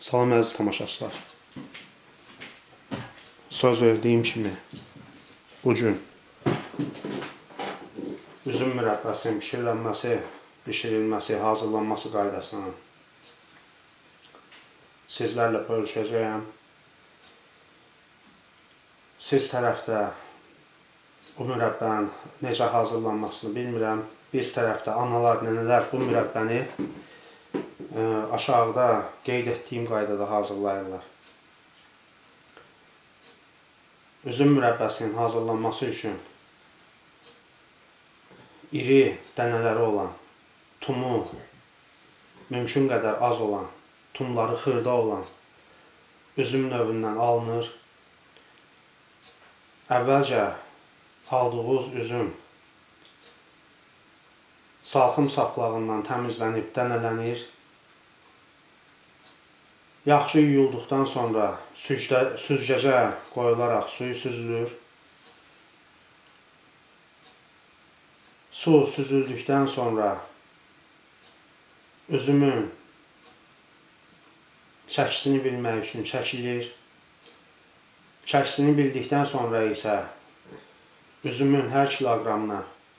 Salam əziz tamaşaçılar. Söz verdiyim kimi bugün üzüm mürəbbəsinin bişirilməsi, hazırlanması qaydasını sizlərlə bölüşəcəyəm. Siz tərəfdə bu mürəbbənin necə hazırlanmasını bilmirəm. Biz tərəfdə analar, nənələr bu mürəbbəni aşağıda qeyd etdiyim qaydada hazırlayırlar. Üzüm mürəbbəsinin hazırlanması üçün iri dənələri olan, tumu mümkün qədər az olan, tumları xırda olan üzüm növündən alınır. Əvvəlcə aldığınız üzüm salxım saplağından təmizlənib dənələnir. Yaxşı yuyulduqdan sonra süzgəcə qoyularaq suyu süzülür. Su süzüldükdən sonra üzümün çəkisini bilmək üçün çəkilir. Çəkisini bildikdən sonra isə üzümün hər kiloqramına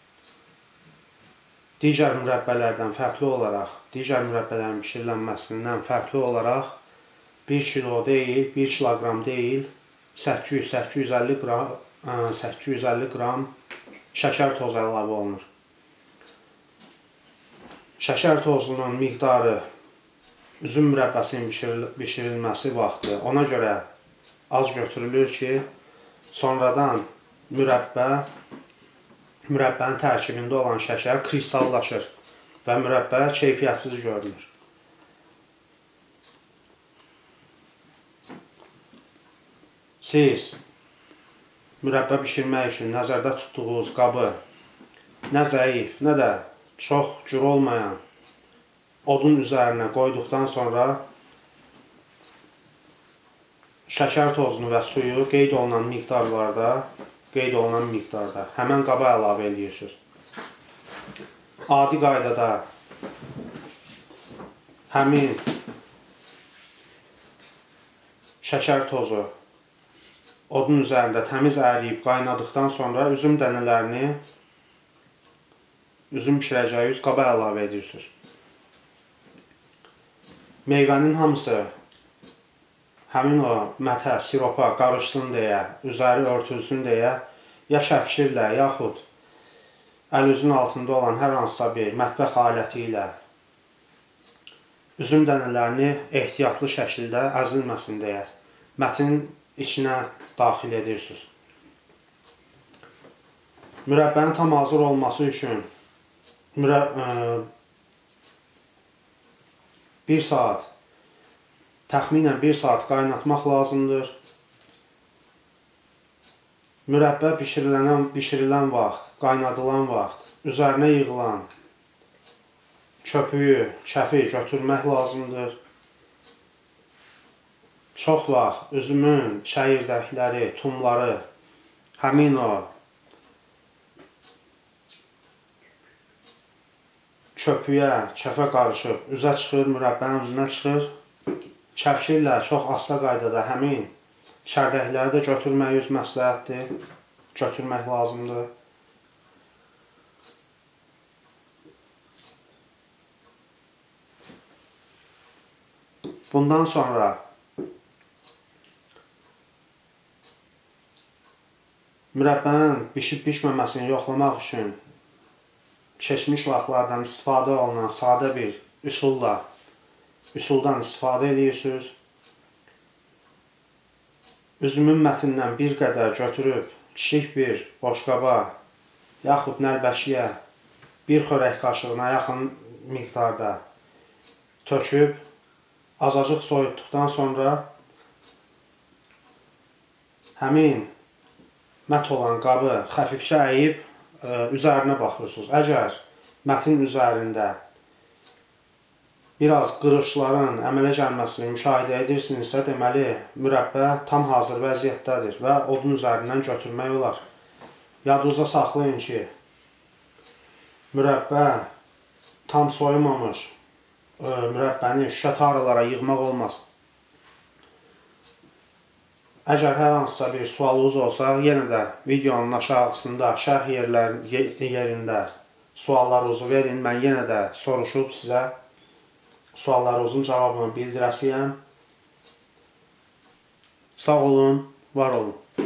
digər mürəbbələrdən fərqli olaraq, digər mürəbbələrin bişirilməsindən fərqli olaraq 1 kilo deyil, 1 kiloqram deyil, 800-850 qram şəkər tozu əlavə olunur. Şəkər tozunun miqdarı üzüm mürəbbəsinin bişirilməsi vaxtı ona görə az götürülür ki, sonradan mürəbbənin tərkibində olan şəkər kristallaşır və mürəbbə keyfiyyətsiz görünür. Siz mürəbbə bişirmək üçün nəzərdə tutduğunuz qabı nə zəif, nə də çox gür olmayan odun üzərinə qoyduqdan sonra şəkər tozunu və suyu qeyd olunan miqdarda həmən qaba əlavə edirsiniz. Adi qaydada həmin şəkər tozu odun üzərində təmiz əriyib qaynadıqdan sonra üzüm dənələrini üzüm bişirəcəyiniz qaba əlavə edirsiniz. Meyvənin hamısı həmin o mətə, siropa qarışsın deyə, üzəri örtülsün deyə ya kəfkirlə, yaxud əl-üzün altında olan hər hansısa bir mətbəx aləti ilə üzüm dənələrini ehtiyatlı şəkildə əzilməsin deyə mətin içinə daxil edirsiniz. Mürəbbənin tam hazır olması üçün təxminən 1 saat qaynatmaq lazımdır. Mürəbbə bişirilən vaxt, qaynadılan vaxt üzərinə yığılan köpüyü, kəfi götürmək lazımdır. Çox vaxt üzümün çəyirdəkləri, tumları həmin o köpüyə, kəfə qarışıb üzə çıxır, mürəbbənin üzünə çıxır. Kəfkirlə çox asta qaydada həmin çərdəkləri də götürmək məsləhətdir, götürmək lazımdır. Bundan sonra mürəbbənin bişib-bişməməsini yoxlamaq üçün keçmiş vaxtlardan istifadə olunan sadə bir üsuldan istifadə edirsiniz. Üzümün mətindən bir qədər götürüb kiçik bir boşqaba yaxud nəlbəkiyə bir xörək qaşığına yaxın miqdarda töküb azacıq soyutduqdan sonra həmin mət olan qabı xəfifcə əyib üzərinə baxırsınız. Əgər mətin üzərində biraz qırışların əmələ gəlməsini müşahidə edirsinizsə, deməli mürəbbə tam hazır vəziyyətdədir və odun üzərindən götürmək olar. Yadınızda saxlayın ki, mürəbbə tam soyumamış mürəbbəni şüşə taralara yığmaq olmaz. Əgər hər hansısa bir sualınız olsa, yenə də videonun aşağısında şərh yerində suallarınızı verin. Mən yenə də soruşub sizə suallarınızın cavabını bildirəsiyəm. Sağ olun, var olun.